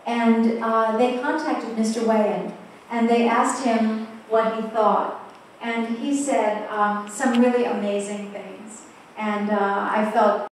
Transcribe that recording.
And they contacted Mr. Weyand, and they asked him what he thought. And he said some really amazing things. And I felt